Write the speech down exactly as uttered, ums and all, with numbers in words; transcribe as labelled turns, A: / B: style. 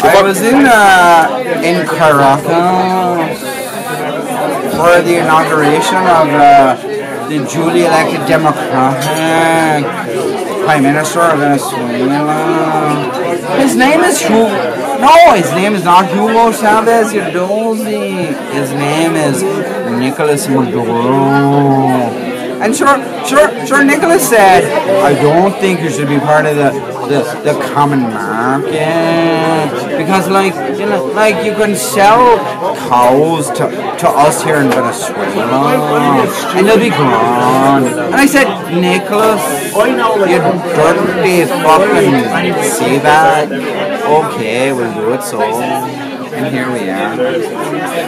A: I was in uh, in Caracas for the inauguration of uh, the duly elected Democratic Prime Minister of Venezuela. His name is Hugo. No, his name is not Hugo Chavez, you dozy. His name is Nicolas Maduro. And sure, sure, sure. Nicholas said, "I don't think you should be part of the, the, the common market because, like, you know, like you can sell cows to, to us here in Venezuela, and they'll be gone." And I said, "Nicholas, you dirty fucking sea bag. Okay, we'll do it so." And here we are.